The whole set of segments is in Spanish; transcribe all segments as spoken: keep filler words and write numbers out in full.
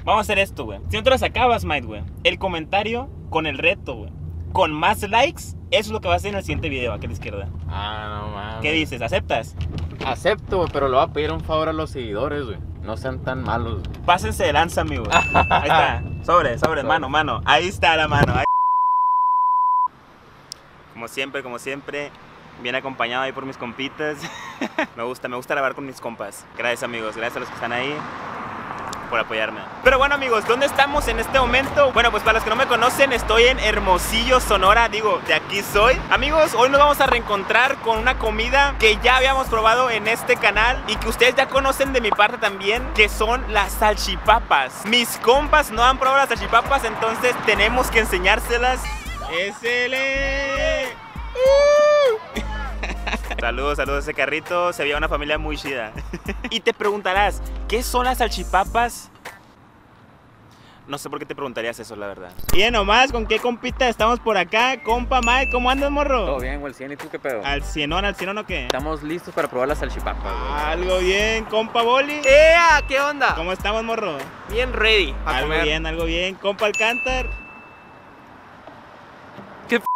Vamos a hacer esto, güey. Si no te las acabas, Mike, güey, el comentario con el reto, güey, con más likes, eso es lo que va a hacer en el siguiente video, aquí a la izquierda. Ah, no mames. ¿Qué dices? ¿Aceptas? Acepto, güey, pero le voy a pedir un favor a los seguidores, güey. No sean tan malos, güey. Pásense de lanza, amigos. Ahí está. Sobre, sobre, mano, mano. Ahí está la mano. Ahí. Como siempre, como siempre, bien acompañado ahí por mis compitas. Me gusta, me gusta grabar con mis compas. Gracias, amigos. Gracias a los que están ahí por apoyarme. Pero bueno, amigos, ¿dónde estamos en este momento? Bueno, pues para los que no me conocen, estoy en Hermosillo, Sonora. Digo, de aquí soy. Amigos, hoy nos vamos a reencontrar con una comida que ya habíamos probado en este canal y que ustedes ya conocen de mi parte también, que son las salchipapas. Mis compas no han probado las salchipapas, entonces tenemos que enseñárselas. ¡Esele! ¡Uh! Saludos, saludos a ese carrito. Se veía una familia muy chida. Y te preguntarás, ¿qué son las salchipapas? No sé por qué te preguntarías eso, la verdad. Y nomás, ¿con qué compita estamos por acá? Compa Mike, ¿cómo andas, morro? Todo bien, güey, el cien, ¿y tú qué pedo? ¿Al cienón, al cienón o qué? Estamos listos para probar las salchipapas, güey. Algo bien, compa Boli. ¡Ea! ¿Qué onda? ¿Cómo estamos, morro? Bien ready a Algo comer. bien, algo bien. Compa Alcántar. ¿Qué p***?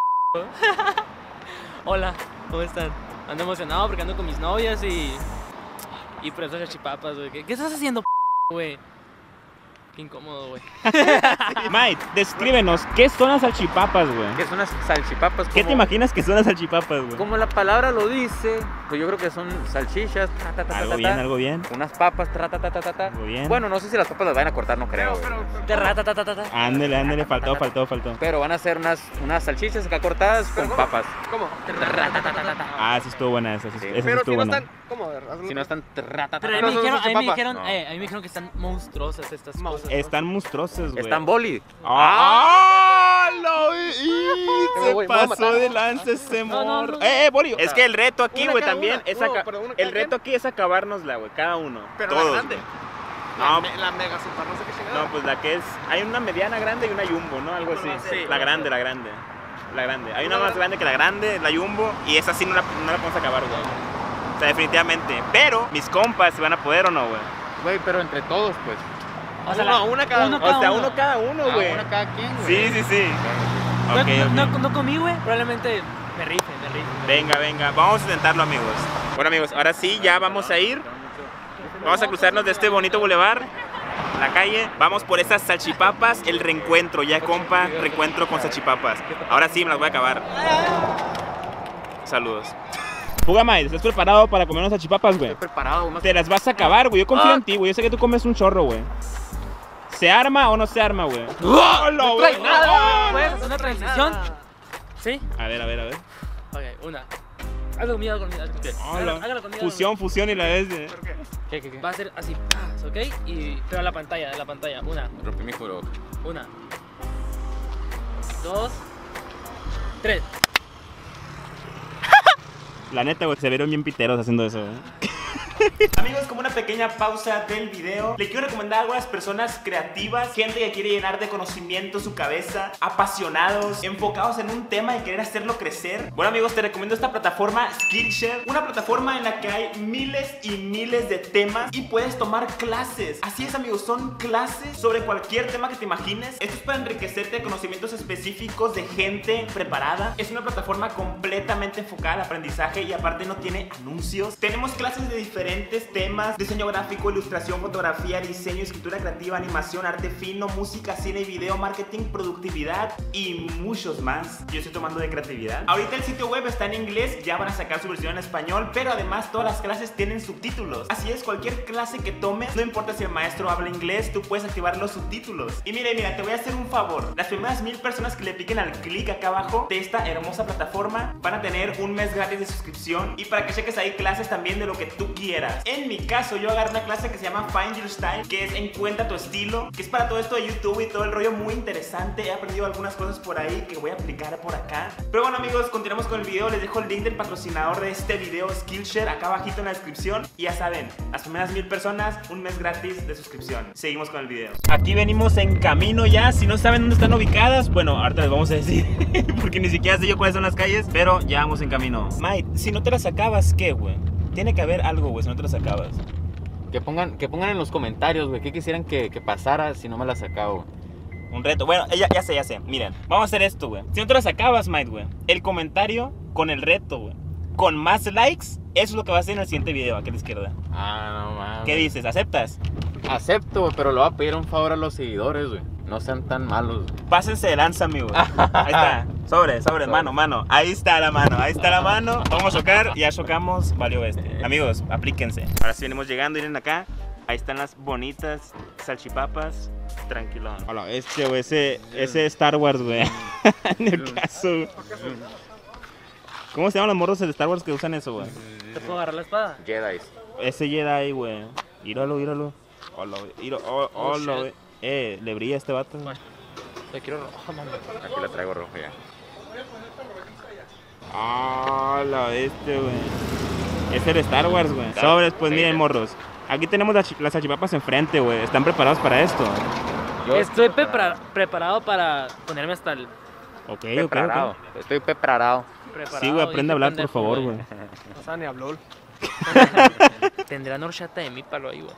Hola, ¿cómo están? Ando emocionado porque ando con mis novias y... Y por eso salchipapas, güey. ¿Qué, ¿Qué estás haciendo, p***, güey? Qué incómodo, güey. Mike, descríbenos, ¿qué son las salchipapas, güey? ¿Qué son las salchipapas? ¿Qué Como- te imaginas que son las salchipapas, güey? Como la palabra lo dice, pues yo creo que son salchichas, ta, ta, ta, ta, Algo ta, bien, ta, algo bien. unas papas, ta, ta, ta, ta, ta, ta. Algo bien. Bueno, no sé si las papas las van a cortar, no creo. güey. De rata, ta, ta, ta, ta. Ándale, ándale, faltó, faltó, faltó. Pero van a ser unas, unas salchichas acá cortadas con papas. ¿Cómo? Ah, sí estuvo buena esa, sí, Sí. esa sí Pero estuvo si no buena. están, ¿cómo? Si no están... tra, ta, ta, Pero a ta, mí me no son dijeron, a mí me salchipapas. dijeron, No. eh, a mí me dijeron que están monstruosas estas cosas. Están monstruosas, güey. Están boli. ¡Ah! ¡Lo vi! Pero, Se güey, me voy a pasó matar. de lanza ese No, no, morro. no. ¡Eh, eh, Boli! Es que el reto aquí, Una güey, cada también una. es No, aca- pero una el cada reto aquí es acabárnosla, güey, cada uno. Pero Todos, la grande. güey. No, La, me- la mega super, no sé qué chingada. no, pues la que es... Hay una mediana grande y una jumbo, ¿no? Algo así. Sí. La grande, la grande. La grande. Hay una más grande que la grande, la jumbo, y esa sí no la, no la podemos acabar, güey. O sea, definitivamente. Pero, mis compas, ¿se van a poder o no, güey? Güey, pero entre todos, pues. O sea, No, la- una cada uno uno. O sea, uno. uno cada uno, Ah, güey. una cada quien, güey. Sí, sí, sí. No, Ok, no, ok. no, no comí, güey. Probablemente me rife, me rife. Venga, venga, vamos a intentarlo, amigos. Bueno, amigos, ahora sí, ya vamos a ir. Vamos a cruzarnos de este bonito bulevar, la calle. Vamos por esas salchipapas, el reencuentro, ya compa, reencuentro con salchipapas. Ahora sí, me las voy a acabar. Saludos. Pugamay, ¿estás preparado para comer unas salchipapas, güey? Estoy preparado, más Te las vas a acabar, güey. Yo confío en ti, güey. Yo sé que tú comes un chorro, güey. ¿Se arma o no se arma, güey? ¡Hola, güey! Nada, ¿puedes hacer una transición? ¿Sí? A ver, a ver, a ver. Ok, una. Hazlo conmigo, hazlo conmigo. hazlo conmigo. Hola. Hágalo, hágalo conmigo. Fusión, fusión y la vez de... ¿Qué, qué, qué? Va a ser así, paz, ¿ok? Y, pero a la pantalla, a la pantalla. Una, Rompí mi juro. una. Dos. Tres. La neta, güey, se vieron bien piteros haciendo eso, güey. Amigos, como una pequeña pausa del video, le quiero recomendar a algunas personas creativas, gente que quiere llenar de conocimiento su cabeza, apasionados, enfocados en un tema y querer hacerlo crecer. Bueno, amigos, te recomiendo esta plataforma Skillshare, una plataforma en la que hay miles y miles de temas y puedes tomar clases. Así es, amigos, son clases sobre cualquier tema que te imagines. Esto es para enriquecerte de conocimientos específicos de gente preparada. Es una plataforma completamente enfocada al aprendizaje y aparte no tiene anuncios. Tenemos clases de diferentes temas: diseño gráfico, ilustración, fotografía, diseño, escritura creativa, animación, arte fino, música, cine y video, marketing, productividad y muchos más. Yo estoy tomando de creatividad. Ahorita el sitio web está en inglés, ya van a sacar su versión en español, pero además todas las clases tienen subtítulos. Así es, cualquier clase que tomes, no importa si el maestro habla inglés, tú puedes activar los subtítulos. Y mira, mira, te voy a hacer un favor. Las primeras mil personas que le piquen al clic acá abajo de esta hermosa plataforma van a tener un mes gratis de suscripción y para que cheques ahí clases también de lo que tú quieras. En mi caso, yo agarré una clase que se llama Find Your Style, que es Encuentra tu estilo, que es para todo esto de YouTube y todo el rollo, muy interesante. He aprendido algunas cosas por ahí que voy a aplicar por acá. Pero bueno, amigos, continuamos con el video. Les dejo el link del patrocinador de este video, Skillshare, acá abajito en la descripción. Y ya saben, las primeras mil personas, un mes gratis de suscripción. Seguimos con el video. Aquí venimos en camino ya. Si no saben dónde están ubicadas, bueno, ahorita les vamos a decir porque ni siquiera sé yo cuáles son las calles, pero ya vamos en camino. Mike, si no te las acabas, ¿qué, güey? Tiene que haber algo, güey, si no te las acabas. ¿Qué Que pongan, que pongan en los comentarios, güey, qué quisieran que, que pasara si no me la sacaba, güey. Un reto. Bueno, ya, ya sé, ya sé. Miren, vamos a hacer esto, güey. Si no te la sacabas, Mike, güey, el comentario con el reto, güey, con más likes, eso es lo que va a hacer en el siguiente video, aquí a la izquierda. Ah, no mames. ¿Qué dices? ¿Aceptas? Acepto, güey, pero le voy a pedir un favor a los seguidores, güey. No sean tan malos, güey. Pásense de lanza, amigo. Ahí está. Sobre, sobre, Sobre. mano, mano. Ahí está la mano, ahí está la mano. Vamos a chocar, ya chocamos, valió este. Amigos, aplíquense. Ahora sí venimos llegando, miren acá. Ahí están las bonitas salchipapas. Tranquilón. Hola, este, güey, ese, ese Star Wars, güey. En el caso. ¿Cómo se llaman los morros de Star Wars que usan eso, güey? ¿Te puedo agarrar la espada? Jedi. Ese Jedi, güey. Íralo, íralo. Hola, íralo, oh, Oh, hola, shit. güey. Eh, le brilla a este vato. Te quiero rojo, mami. Aquí la traigo roja ya. Hola, este, güey. Es el Star Wars, güey. Sobres, pues miren, morros. Aquí tenemos las, chi- las salchipapas enfrente, güey. ¿Están preparados para esto? Yo Estoy prepara- preparado para ponerme hasta el... Ok, ok, preparado. ok. Estoy preparado. Preparado, Sí, güey, aprende a hablar, por pendejo, favor, güey. No sabe ni habló. Tendrán horchata de mi palo ahí, güey.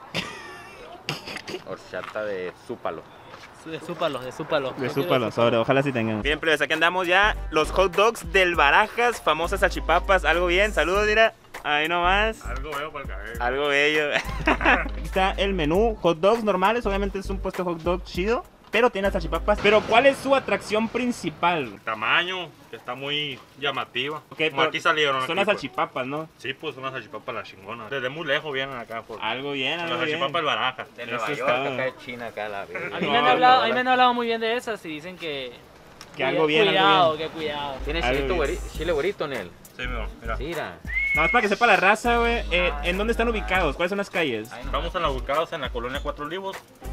Horchata de súpalo. De súpalo, de súpalo. De súpalo, sobre, ojalá sí tengan. Bien, pues aquí andamos ya. Los hot dogs del Barajas, famosas salchipapas. Algo bien, saludos, mira. Ahí nomás. Algo veo para el cabello. Algo bello. Aquí está el menú, hot dogs normales. Obviamente es un puesto de hot dog chido, pero tiene las salchipapas. Pero ¿cuál es su atracción principal? Tamaño, que está muy llamativa. Ok, Como pero aquí salieron. Son aquí, las pues. salchipapas, ¿no? Sí, pues son las salchipapas las chingonas. Desde muy lejos vienen acá. Por... Algo bien, las algo bien. salchipapas barajas. De Eso Nueva está- York, acá de China, acá la A mí, No, me han hablado, no, a mí me han hablado muy bien de esas y dicen que... Que algo bien, algo Cuidado, bien. que cuidado. ¿Tiene Algo chilito bien. güeri- chile güerito en él? Sí, mira. mira. Sí, mira. No, es para que sepa la raza, güey. Eh, ¿En dónde están ubicados? ¿Cuáles son las calles? Ahí nomás. Estamos en la ubicados en la colonia Cuatro Olivos,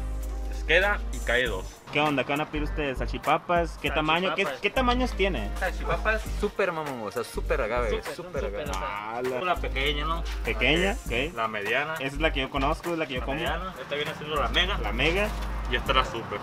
Esqueda y calle dos. ¿Qué onda? ¿Qué van a pedir ustedes? ¿Salchipapas? ¿Qué tamaño? ¿Qué, Salchipapas. ¿Qué tamaños tiene? Salchipapas súper mamón, o sea, súper agave, Súper, súper súper, agave. o sea. Ah, la La pequeña, ¿no? pequeña, ok. La mediana. Esa es la que yo conozco, es la que yo La como. mediana. Esta viene siendo la mega. La mega. Y esta es la super.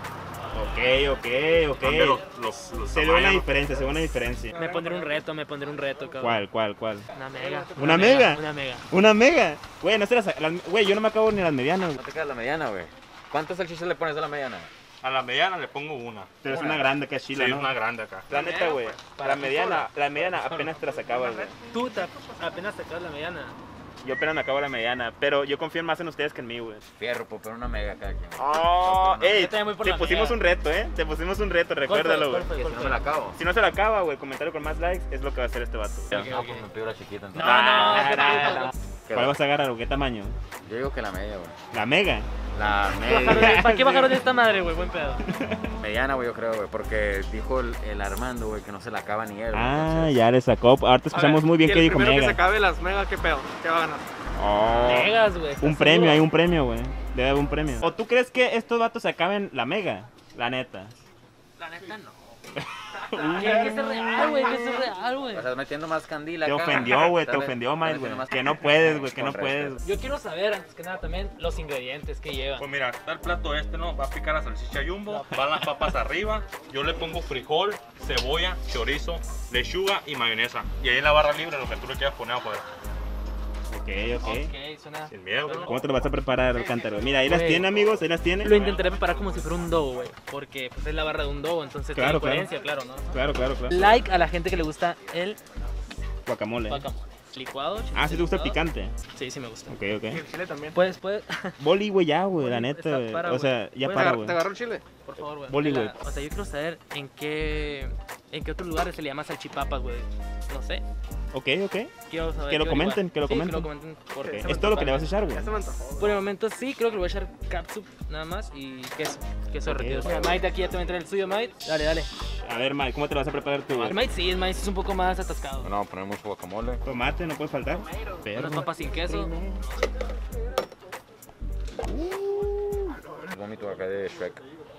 Ok, ok, Cambia los, ok. los, los Se ve una tamaños. diferencia, se ve una diferencia. Me pondré un reto, me pondré un reto, cabrón. ¿Cuál, cuál, cuál? Una mega. ¿Una mega? Una mega. ¿Una mega? Güey, no se las... las- Güey, yo no me acabo ni las medianas. No te quedas la mediana, güey. ¿Cuántas salchichas le pones a la mediana? A la mediana le pongo una. Pero es una grande que es Sí, chila, es ¿no? una grande acá. La neta, güey. Para La ti mediana, la mediana apenas te la acabas, güey. Tú te apenas sacas la mediana. Yo apenas me acabo la mediana, pero yo confío más en ustedes que en mí, güey. Fierro, pues, pero una mega cada quien. Oh, ey, Yo también voy por te la pusimos mega. un reto, ¿eh? Te pusimos un reto, recuérdalo, güey. ¿Cuál fue? Que si no me la acabo. Si no se la acaba, güey, comentario con más likes es lo que va a hacer este vato. Ok, Ah, ok. pues me pido la chiquita No, entonces. no, ¿qué Ah, tal? ¿Qué ¿Cuál va? vas a agarrar o qué tamaño? Yo digo que la media, güey. La mega. La Bajaron de- media. ¿Para qué bajaron de esta madre, güey? Buen pedo. Mediana, güey, yo creo, güey. Porque dijo el, el Armando, güey, que no se la acaba ni él. güey, Ah, entonces- ya le sacó. Ahorita escuchamos muy bien que dijo Primero que se mega. acabe las mega, ¿qué pedo? ¿Qué va a ganar? Oh. Megas, güey. Un premio, hay un premio, güey. Debe haber un premio. ¿O tú crees que estos vatos se acaben la mega? La neta. La neta no. Que que es real, güey, que es real, güey. O sea, metiendo más candila Te acá. ofendió, güey, te ¿Sabes? ofendió, Mike, Metiendo güey. más Que no puedes, güey, que no Con puedes. respeto. Yo quiero saber, antes que nada, también los ingredientes que lleva. Pues mira, está el plato este, ¿no? Va a picar la salchicha jumbo, van las papas arriba, yo le pongo frijol, cebolla, chorizo, lechuga y mayonesa. Y ahí en la barra libre lo que tú le quieras poner afuera. Ok, ok. Ok, suena... Sin miedo, güey. ¿Cómo te lo vas a preparar, Alcántaro? Mira, ahí las Güey. tiene, amigos, ahí las tiene. Lo intentaré preparar como si fuera un dogo, güey. Porque pues, es la barra de un dogo, entonces Claro, tiene coherencia, claro, ¿no? Claro, claro, claro. Like a la gente que le gusta el Guacamole. guacamole. Licuado. Ah, ¿sí te gusta el licuado. picante? Sí, sí me gusta. Ok, Y ok. el chile también. Puedes, puedes, Boli, güey, ya, güey, la Boli, neta, está güey. para, O sea, ya güey. para, ¿Te güey. agarró el chile? por favor, güey. Boli, Mira, güey. O sea, yo quiero saber en qué, en qué otros lugares se le llama salchipapas, güey. No sé. Ok, ok. Quiero saber. Que lo quiero comenten, averiguar. que lo Sí, comenten. que lo comenten. Porque Ok, es todo lo que le vas a echar, güey. Ya se me antojó. por el momento sí, creo que le voy a echar catsup nada más y queso. Queso Ok, derretido. ok. Mira, Mike, aquí ya te voy a entrar el suyo, Mike. Dale, dale. A ver, Mike, ¿cómo te lo vas a preparar tú, güey? El Mike sí, el Mike sí es un poco más atascado. Bueno, vamos a poner mucho guacamole. Tomate, no puede faltar. Unas Perro. papas sin queso. Vómito acá de Shrek.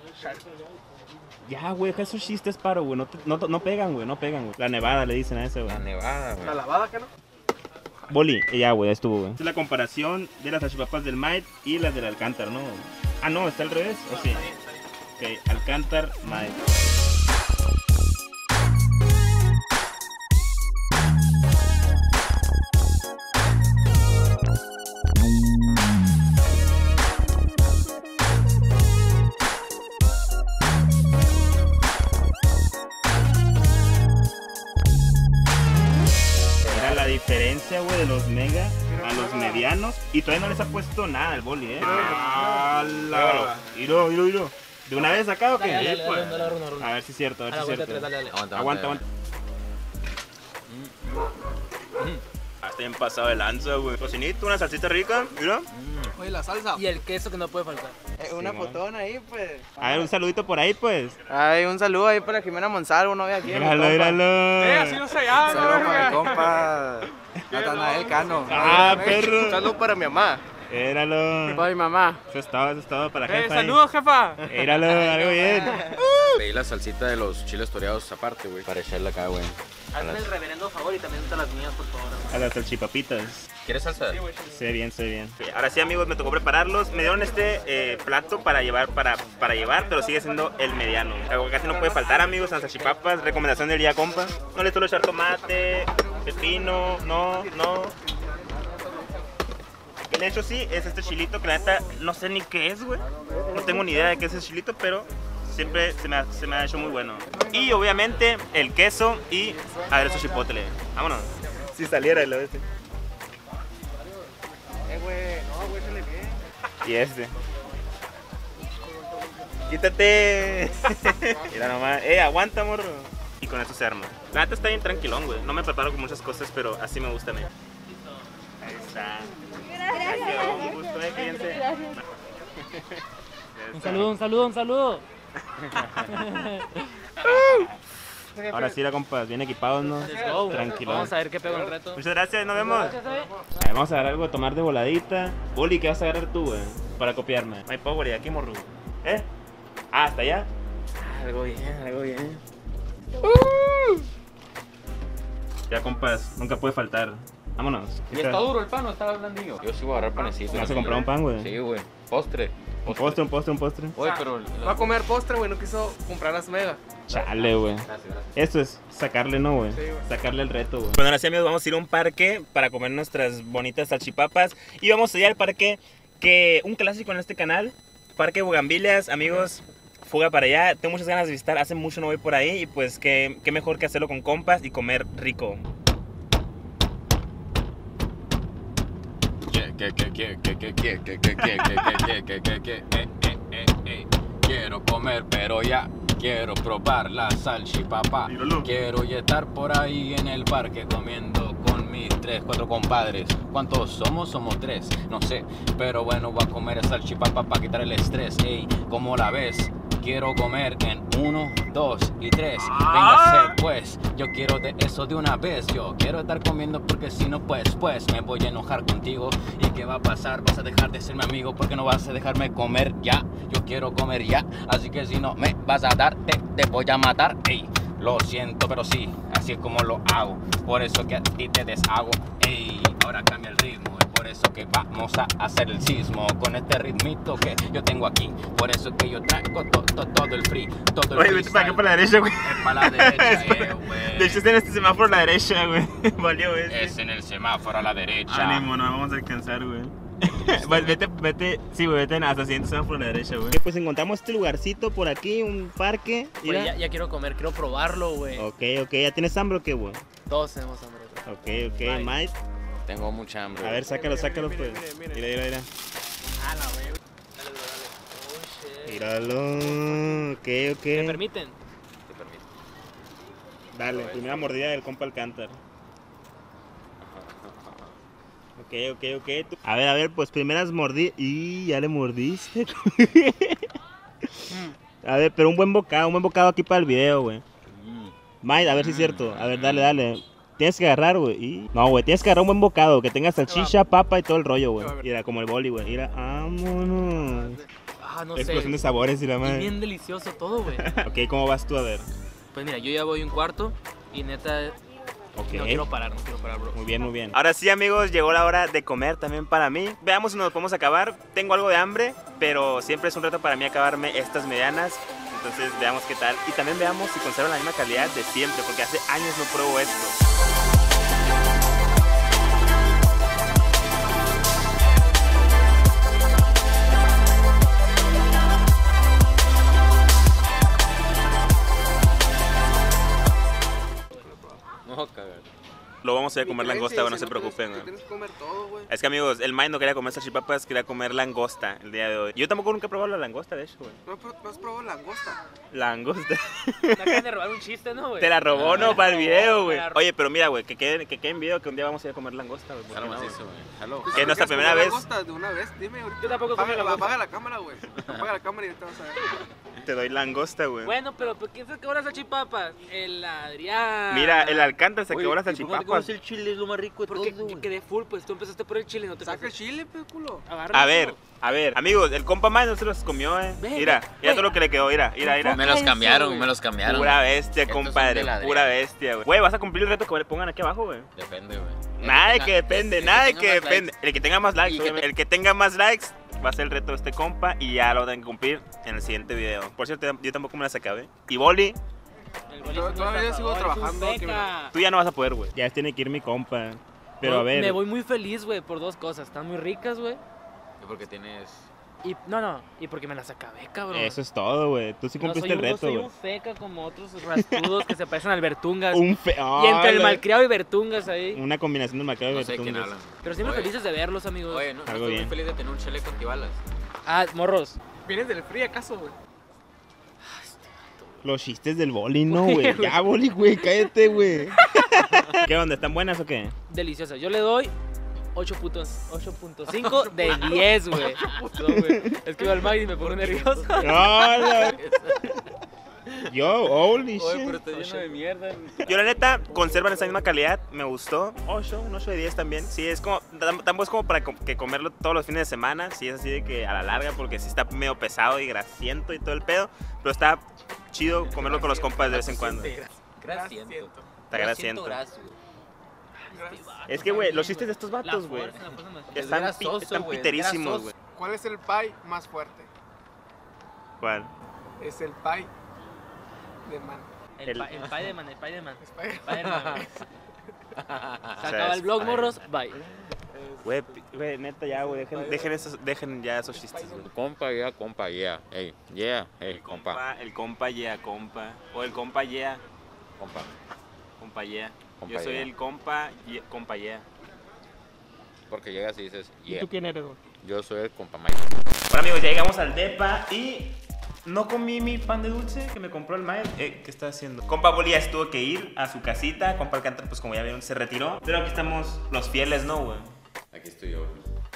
Ya, güey, deja esos chistes, paro, güey. No, te- no, no pegan, güey, no pegan, güey. La nevada le dicen a eso, güey. La nevada, güey. ¿La lavada qué no? Boli, y ya, güey, ya estuvo, güey. Esta es la comparación de las salchipapas del Mike y las del Alcántar, ¿no? Ah, no, está al revés, ¿o sí? Ok, Alcántar, Mike. diferencia, güey, de los mega a los medianos. Y todavía no les ha puesto nada al boli, eh. ¡Hala! Miro, miro, miro. ¿De una vez acá o qué? Dale, dale, Sí, dale, pues. dale, dale, dale, dale. A ver si es cierto, a ver A si la es vuelta cierto. tres, dale, dale. Aguanta, Aguanta, aguanta. Hasta bien pasado de lanza, güey. Cocinito, una salsita rica, mira. Oye, la salsa. Y el queso que no puede faltar. Eh, una Sí, fotona ahí, pues. A ver, un saludito por ahí, pues. Ay, un saludo ahí para Jimena Monsalvo, no ve aquí. Míralo, mi compa. míralo. Eh, así no se llama, Saludos para verga. mi compa Natanael Cano. Ah, Eh, perro. Un saludo para mi mamá. Míralo. Para mi mamá. Eso es todo, eso es todo para Eh, jefa. ahí. saludos, jefa. Míralo, algo bien. Pedí la salsita de los chiles toreados aparte, güey, para echarle acá, güey. A Hazme las- el reverendo favor y también te las mías, por favor. A las salchipapitas. ¿Quieres salsa? Sé bien, sé bien. Ahora sí, amigos, me tocó prepararlos. Me dieron este eh, plato para llevar, para, para llevar, pero sigue siendo el mediano. El aguacate no puede faltar, amigos, en las salchipapas. Recomendación del día, compa. No le suelo echar tomate, pepino, no, no. El hecho sí es este chilito que la neta no sé ni qué es, güey. No tengo ni idea de qué es el chilito, pero siempre se me ha, se me ha hecho muy bueno. Y obviamente el queso y aderezo chipotle. Vámonos. Si saliera el este. Eh, güey, no, güey, se le bien. Y este. Quítate. Mira nomás. Eh, aguanta, morro. Y con eso se arma. La neta está bien tranquilón, güey. No me preparo con muchas cosas, pero así me gusta a mí. Ahí está. Gracias. Un gusto, eh, quédense. Un saludo, un saludo, un saludo. Ahora sí, la compas, bien equipados, ¿no? Let's go. Tranquilo. Vamos a ver qué pego el reto. Muchas gracias, nos vemos. Gracias, eh. A ver, vamos a agarrar algo de tomar de voladita. Boli, ¿qué vas a agarrar tú, güey? Para copiarme. My power, ¿y aquí, morro? ¿Eh? Ah, ¿hasta allá? Algo bien, algo bien. Ya, compas, nunca puede faltar. Vámonos. ¿Y está duro el pan o está blandillo? Yo sí voy a agarrar panecito. ¿Me vas a comprar un pan, güey? Sí, güey. Postre. Un postre, un postre, un postre. Oye, pero... Va a comer postre, güey, no quiso comprar las mega. Chale, güey. Gracias, gracias. Esto es sacarle, ¿no, güey? Sí, güey. Sacarle el reto, güey. Bueno, ahora sí, amigos, vamos a ir a un parque para comer nuestras bonitas salchipapas. Y vamos a ir al parque que... Un clásico en este canal. Parque Bugambilias, amigos. Fuga para allá. Tengo muchas ganas de visitar. Hace mucho no voy por ahí. Y pues, qué, qué mejor que hacerlo con compas y comer rico. Que, que, que, que, que, que, que, que, que, que, que, que, que, que, eh, eh, eh, eh. Quiero comer, pero ya quiero probar la salchipapa. Míralo. Quiero ya estar por ahí en el parque comiendo con mis tres, cuatro compadres. ¿Cuántos somos? Somos tres, no sé. Pero bueno, voy a comer salchipapa para quitar el estrés. Ey, ¿cómo la ves? Quiero comer en uno, dos y tres. Véngase pues, yo quiero de eso de una vez. Yo quiero estar comiendo porque si no pues, pues me voy a enojar contigo. ¿Y qué va a pasar? Vas a dejar de ser mi amigo porque no vas a dejarme comer ya. Yo quiero comer ya, así que si no me vas a dar, te, te voy a matar. Ey, lo siento, pero sí, así es como lo hago. Por eso que a ti te deshago. Ey, ahora cambia el ritmo. Por eso que vamos a hacer el sismo con este ritmito que yo tengo aquí. Por eso que yo traigo to, to, todo el free, todo el Oye, vete para acá, para la derecha, güey. Es para la derecha, eh, güey. De hecho, está en este semáforo a la derecha, güey. Valió, este. Es en el semáforo a la derecha. Ánimo, no vamos a alcanzar, güey. Vete, vete, sí, güey, vete hasta siguiente semáforo a la derecha, güey. Pues encontramos este lugarcito por aquí, un parque. Güey, Mira. ya, ya quiero comer, quiero probarlo, güey. Ok, ok, ¿ya tienes hambre o qué, güey? Todos tenemos hambre, güey. Ok, ok, Bye. Mike. Tengo mucha hambre. A ver, sácalo, Mire, sácalo, mire, pues. mire, mire, Mira, mira, mira. Ah, la güey. Dale, bro, dale. Oh, shit. Míralo. Ok, ¿Me ok. permiten? Te permito. Dale, primera mordida del compa Alcántar. Ok, ok, ok. Tú- A ver, a ver, pues primeras mordidas. Y ya le mordiste. A ver, pero un buen bocado, un buen bocado aquí para el video, güey. Mike, a ver si es cierto. A ver, dale, dale. Tienes que agarrar, güey. Y... No, güey, tienes que agarrar un buen bocado. Que tenga salchicha, papa y todo el rollo, güey. Mira, como el boli, güey. Mira, vámonos. Ah, no Explosión de sé. sabores y la Y madre. bien delicioso todo, güey. Ok, ¿cómo vas tú a ver? Pues mira, yo ya voy un cuarto y neta Ok. no quiero parar, no quiero parar, bro. Muy bien, muy bien. Ahora sí, amigos, llegó la hora de comer también para mí. Veamos si nos podemos acabar. Tengo algo de hambre, pero siempre es un reto para mí acabarme estas medianas. Entonces veamos qué tal. Y también veamos si conservan la misma calidad de siempre, porque hace años no pruebo esto. No, cagar. Lo vamos a ir a comer Ni langosta, creencia, güey, no si se tienes- preocupen, güey. Tienes que comer todo, güey. Es que amigos, el Mike no quería comer salchipapas, quería comer langosta el día de hoy. Yo tampoco nunca he probado la langosta, de hecho, güey. ¿No, pro- no has probado langosta? Langosta. Me acaban de robar un chiste, ¿no, güey? Te la robó, ¿no? Para el video, güey. Me la- Oye, pero mira, güey, que quede, que quede en video que un día vamos a ir a comer langosta, güey. ¿por qué Jalo no, macizo, güey? güey. Jalo. Pues, Que es nuestra ¿quieres primera comer vez. langosta de una vez? Dime ahorita. Yo tampoco comí Apaga, langosta. apaga la cámara, güey. Apaga la cámara y ahorita vas a ver. Te doy langosta, güey. Bueno, pero ¿por quién se acabó las salchipapas? El Adrián. Mira, el Alcántara se Oye, quebró las ¿y por qué no te salchipapas. comes el chile? Es lo más rico de Porque todo, yo güey. quedé full, pues tú empezaste por el chile, no te Saca el pases. chile, pe, culo. Agárralo. A ver, a ver, amigos, el compa Mike no se los comió, eh. Ve, Mira, ve, mira güey. todo lo que le quedó, mira, mira, mira. Me los Eso, cambiaron, güey. me los cambiaron. Pura bestia, Estos son compadre, del Adrián. pura bestia, güey. Güey, vas a cumplir el reto que le pongan aquí abajo, güey. Depende, güey. El Nada de tenga- que depende, el que nada de tenga que más depende. likes. El que tenga más likes, Y que obviamente. te- El que tenga más likes va a ser el reto de este compa y ya lo van a cumplir en el siguiente video. Por cierto, yo tampoco me las acabé. Y Boli, El boli Yo es un todavía estafador, sigo es un trabajando, que feca. tú ya no vas a poder, güey. Ya tiene que ir mi compa. Pero a ver. Me voy muy feliz, güey, por dos cosas. Están muy ricas, güey. Porque tienes... Y, no, no, y porque me las acabé, cabrón. Eso es todo, güey. Tú sí No cumpliste soy el un- no reto, soy güey. un feca como otros rastudos que se parecen al Bertungas. Un fe. Y entre el ¡Hala! malcriado y Bertungas ahí. Una combinación de macabro y No sé de quién Bertungas. hablan. Pero siempre Oye. felices de verlos, amigos. Oye, no, no Algo estoy bien. muy feliz de tener un chaleco antibalas. Ah, morros. ¿Vienes del frío acaso, güey? Los chistes del Boli, no, güey. Ya, Boli, güey, cállate, güey. ¿Qué onda? ¿Están buenas o qué? Deliciosas. Yo le doy ocho punto cinco de diez, güey. No, güey. Es que iba al mag y me pongo nervioso. ¡Hola! Yo, holy Oye, shit. pero está lleno de mierda. Yo la neta conservan esa misma calidad, me gustó. ocho, un ocho de diez también. Sí, es como, tam- tampoco es como para com- que comerlo todos los fines de semana. Sí, es así de que a la larga, porque sí está medio pesado y grasiento y todo el pedo. Pero está chido comerlo con los compas de vez en cuando. Gracias. Está grasiento. Gracias. Es que, güey, los chistes de estos La vatos, güey, fuerza, la fuerza me- Es están, pi- grasoso, están güey, es piterísimos, grasoso. güey. ¿Cuál es el pie más fuerte? ¿Cuál? Es el pie de man. El, El- pa- el Spider-Man, el Spider-Man. Spider- Spider-Man, güey. Se sea, acaba el vlog, Spider-Man. morros. Bye. Güey, pi- güey, neta, ya, güey, dejen, dejen, esos, dejen ya esos chistes, güey. Compa, yeah, compa, yeah. Ey, yeah, hey, compa. Compa, el compa yeah, compa. O el compa yeah, Compa. compa yeah. Compa Yo soy yeah. el compa, yeah, compa yeah. Porque llegas y dices, yeah. quién eres, güey? Yo soy el compa Mike. Bueno amigos, ya llegamos al depa y no comí mi pan de dulce que me compró el Mike. Eh, ¿Qué está haciendo? Compa Boli ya se tuvo que ir a su casita. Compa Alcántara, pues como ya vieron, se retiró. Pero aquí estamos los fieles, ¿no, güey? Aquí estoy yo.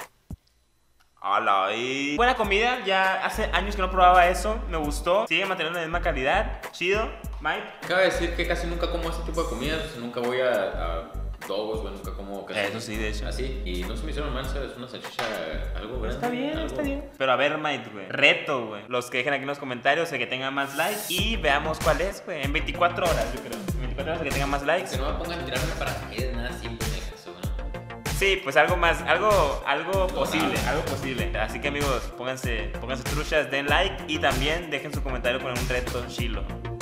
Hola, y... Buena comida, ya hace años que no probaba eso. Me gustó. Sigue manteniendo la misma calidad. Chido. Mike. Cabe decir que casi nunca como este tipo de comidas. Nunca voy a, a Dogos, güey. Nunca como casi. Eso sí, de hecho. Así. Y no se me hicieron mal, ¿sabes? Una salchicha, algo grande. Está bien, algo- está bien. Pero a ver, Mike, güey. Reto, güey. Los que dejen aquí en los comentarios, el que tenga más likes. Y veamos cuál es, güey. En veinticuatro horas, yo creo. En veinticuatro horas, el que tenga más likes. Que no me pongan a tirarme para caer, nada siempre me caso, ¿no? Sí, pues algo más, algo, algo posible, algo posible. Así que amigos, pónganse, pónganse truchas, den like y también dejen su comentario con un reto chilo.